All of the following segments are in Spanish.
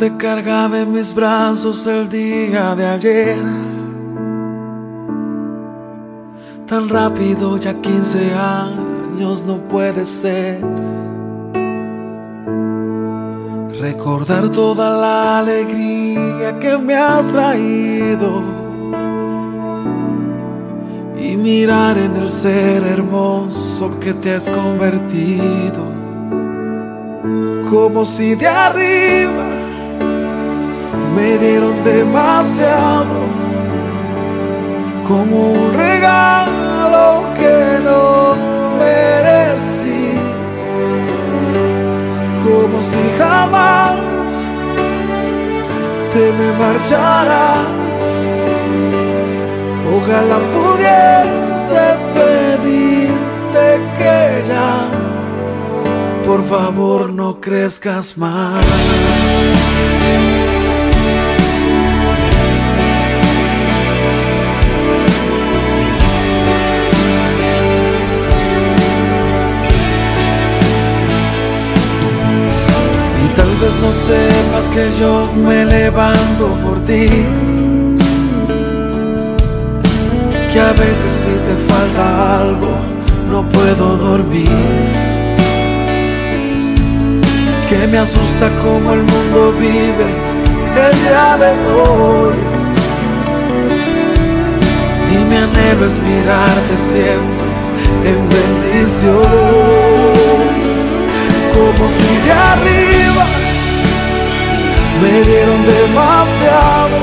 te cargaba en mis brazos el día de ayer. Tan rápido, ya 15 años no puede ser. Recordar toda la alegría que me has traído y mirar en el ser hermoso que te has convertido. Como si de arriba me dieron demasiado, como un regalo que no merecí, como si jamás te me marcharas. Ojalá pudiese pedirte que ya, por favor, no crezcas más. Y tal vez no sepas que yo me levanto por ti, que a veces si te falta algo no puedo dormir, que me asusta cómo el mundo vive el día de hoy, y mi anhelo es mirarte siempre en bendición. Como si de arriba me dieron demasiado,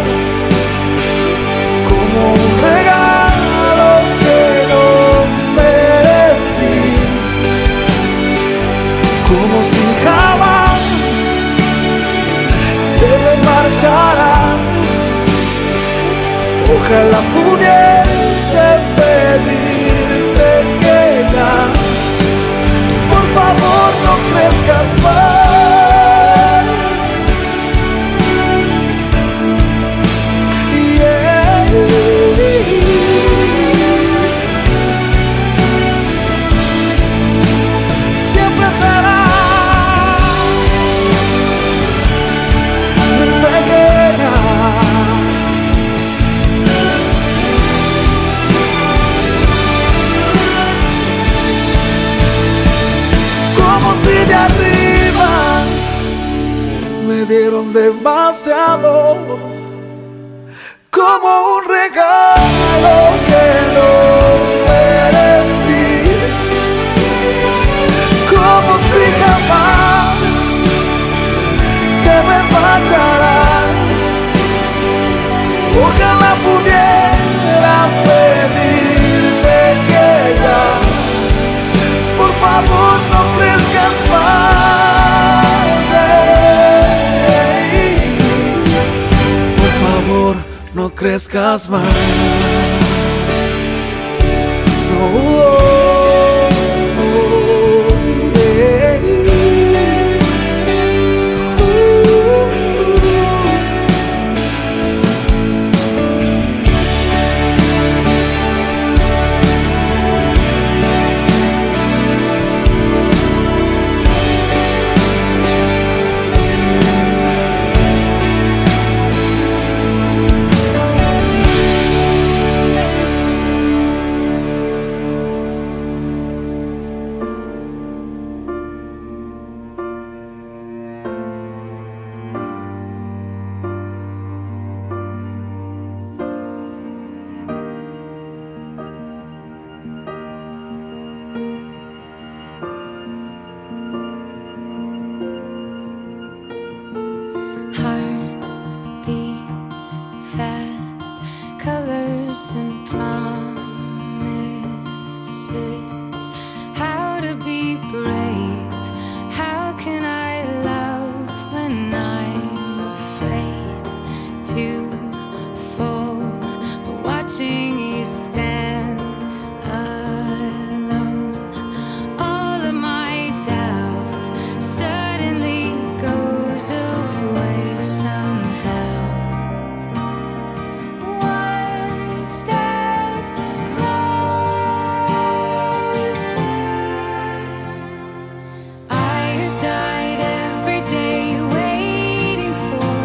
como un regalo que no merecí, como si jamás te marcharás. Ojalá pudiese pedirte que ya, por favor, no crezcas más. Siempre serás mi pequeña, como si de arriba me dieron demasiado, como un regalo que no merecí, como si jamás te me marcharás. Ojalá pudiera pedirte que ya, por favor, no crezcas más. Por favor, no crezcas más. No, I have died every day waiting for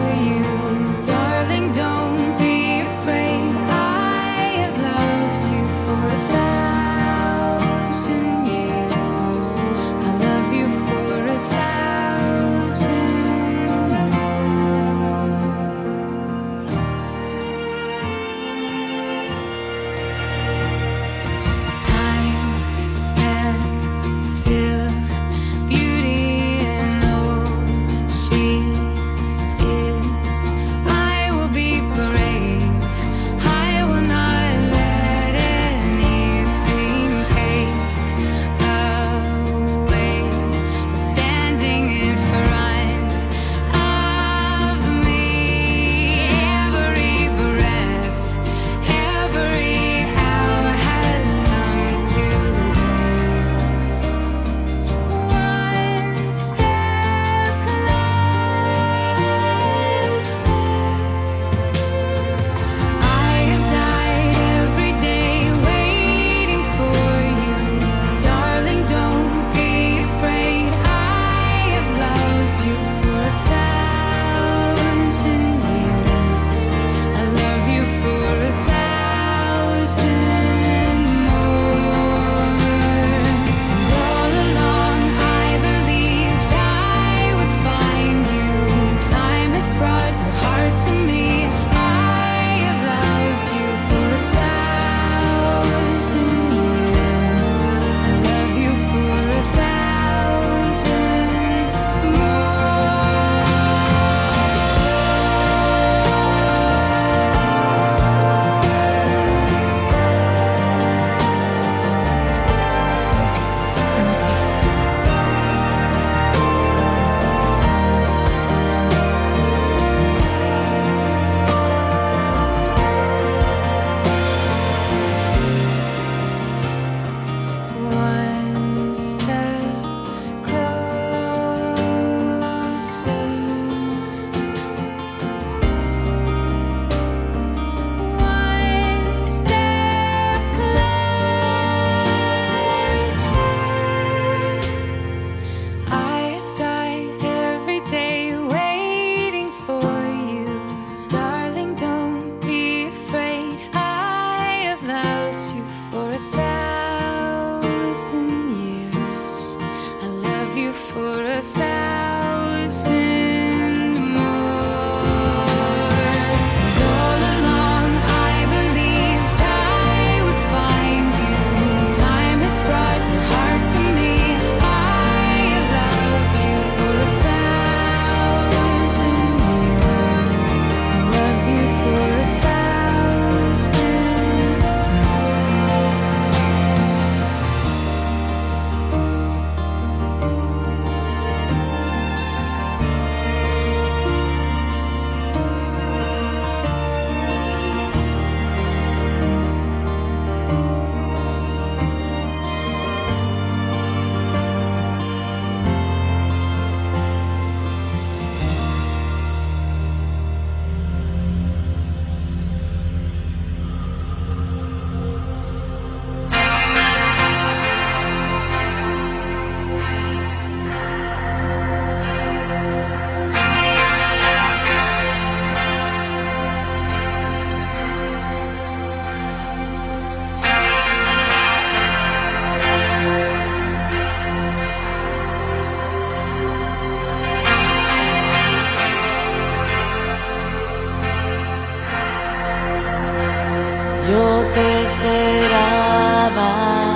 te esperaba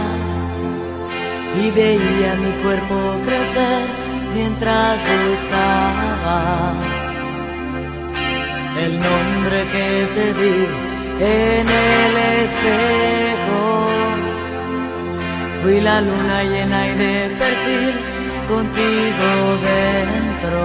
y veía mi cuerpo crecer mientras buscaba el nombre que te di en el espejo. Fui la luna llena y de perfil contigo dentro.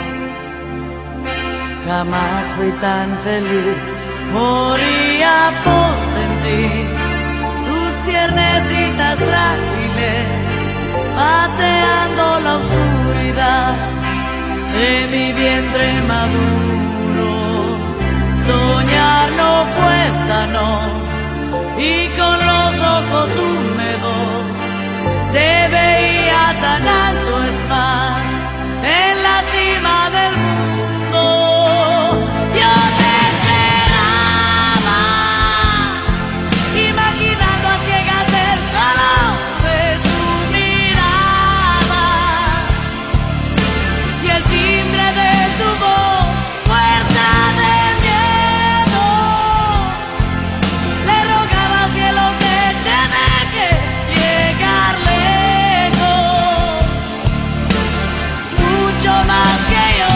Jamás fui tan feliz, moría por sentir tus piernecitas frágiles pateando la oscuridad de mi vientre maduro. Soñar no cuesta, no, y con los ojos húmedos te veía tan alto, es más, en la cima del mundo. Yo te esperaba, imaginando a ciegas el calor de tu mirada y el timbre de tu voz, puerta de miedo. Le rogaba al cielo que te deje llegar lejos, mucho más que yo.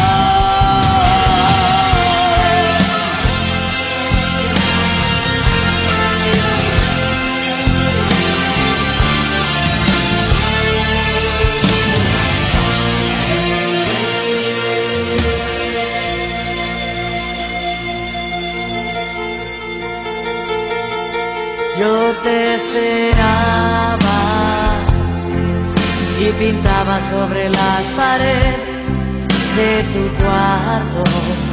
Yo te esperaba y pintaba sobre las paredes de tu cuarto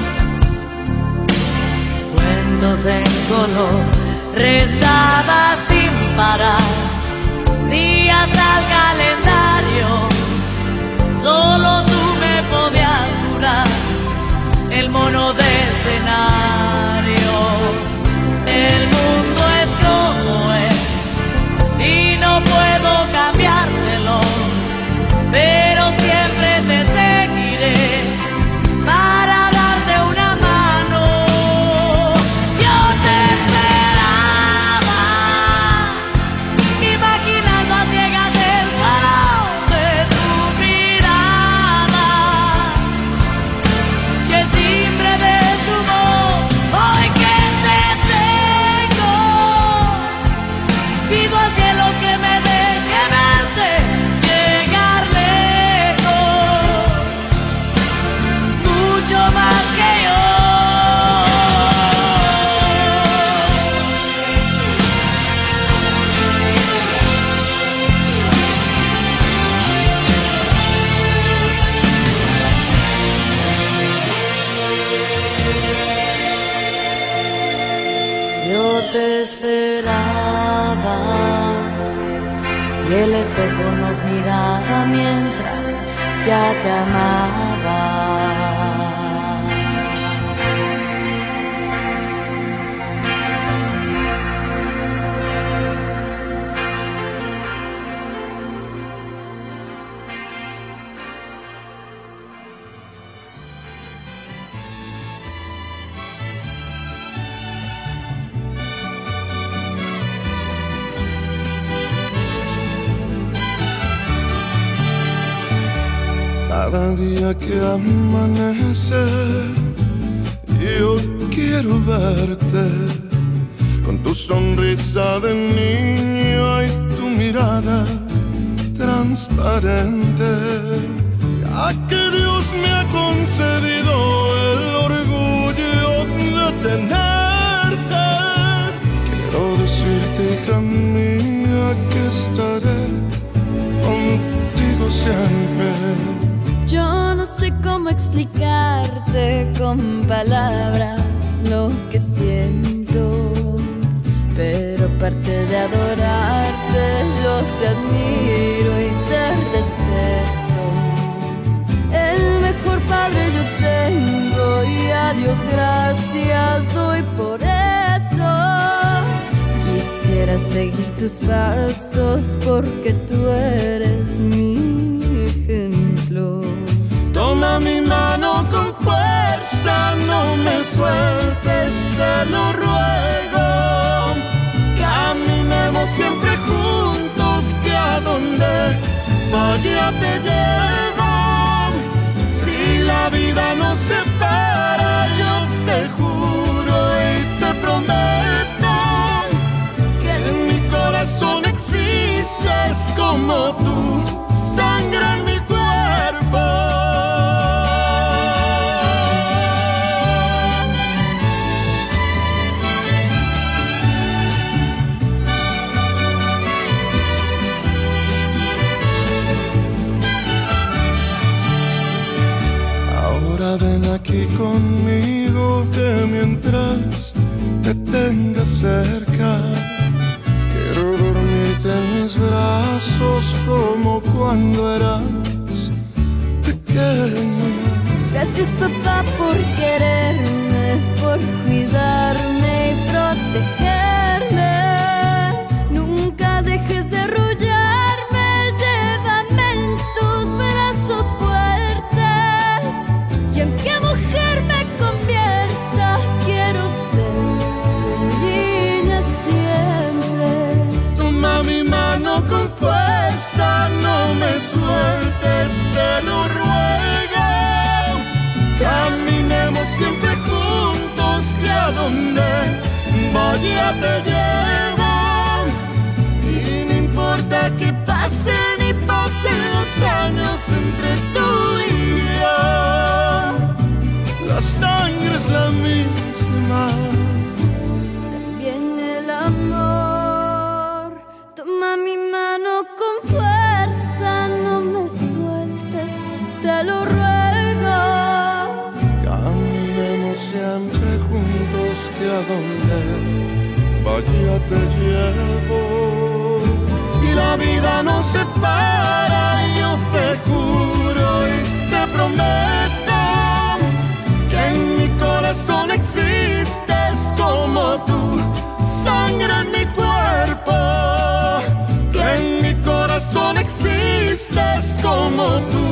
cuentos en color, restaba sin parar días al calendario. Solo tú me podías jurar el mono de escenario. El mundo es como es y no puedo cambiártelo, pero siempre te seguiré para darte una mano. Yo te esperaba, imaginando a ciegas el calor de tu mirada y el timbre de tu voz. Hoy que te tengo, pido al cielo que me deje verte llegar lejos, mucho más que yo. Yo te esperaba y el espejo nos miraba mientras ya te amaba. Cada día que amanece, yo quiero verte con tu sonrisa de niño y tu mirada transparente. Ya que Dios me ha concedido el orgullo de tenerte, quiero decirte, hija mía, que estaré contigo siempre. Yo no sé cómo explicarte con palabras lo que siento, pero aparte de adorarte, yo te admiro y te respeto. El mejor padre yo tengo y a Dios gracias doy por eso. Quisiera seguir tus pasos porque tú eres mi ejemplo. Toma mi mano con fuerza, no me sueltes, te lo ruego. Que siempre juntos, que a donde vaya te llevo. Si la vida nos separa, yo te juro y te prometo que en mi corazón existes como tú, sangre en mi cuerpo. Ahora ven aquí conmigo, que mientras te tenga cerca, quiero dormirte en mis brazos como cuando eras pequeño. Gracias, papá, por quererme, por cuidarme y protegerme. Nunca dejes de arrullarme, llévame en tus brazos fuertes. Y aunque mujer me convierta, quiero ser tu niña siempre. Toma mi mano con fuerza, no me sueltes, te lo ruego. Caminemos siempre juntos, que a donde vaya te llevo. Y no importa que pasen y pasen los años entre tú y yo, la sangre es la misma, también el amor. Toma mi mano con fuerza, no me sueltes, te lo ruego. Caminemos siempre juntos, que a donde vaya te llevo. Si la vida nos separa, yo te juro y te prometo que en mi corazón existes como tú, sangre en mi cuerpo. Que en mi corazón existes como tú,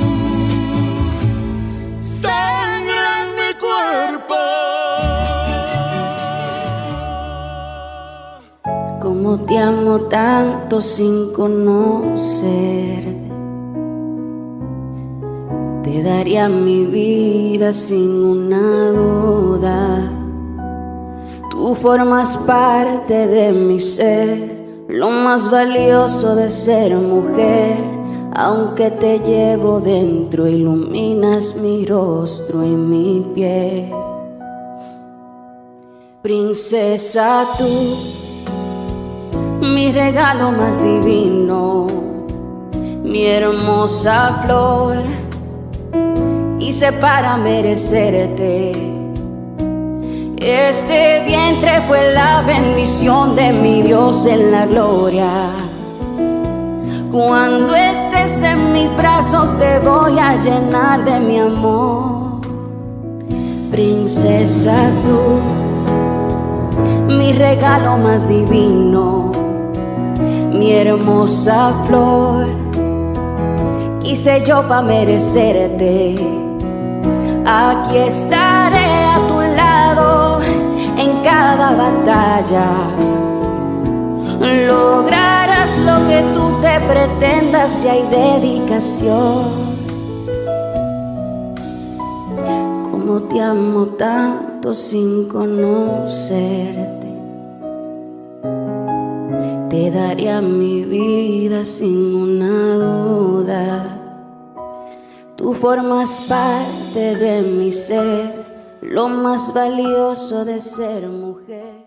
sangre en mi cuerpo. Como te amo tanto sin conocerte, te daría mi vida sin una duda. Tú formas parte de mi ser, lo más valioso de ser mujer. Aunque te llevo dentro, iluminas mi rostro y mi piel. Princesa, tú, mi regalo más divino, mi hermosa flor, hice para merecerte. Este vientre fue la bendición de mi Dios en la gloria. Cuando estés en mis brazos te voy a llenar de mi amor. Princesa, tú, mi regalo más divino, mi hermosa flor, quise yo pa' merecerte. Aquí estaré a tu lado en cada batalla. Lograrás lo que tú te pretendas si hay dedicación. Como te amo tanto sin conocerte, te daría mi vida sin una duda. Tú formas parte de mi ser, lo más valioso de ser mujer.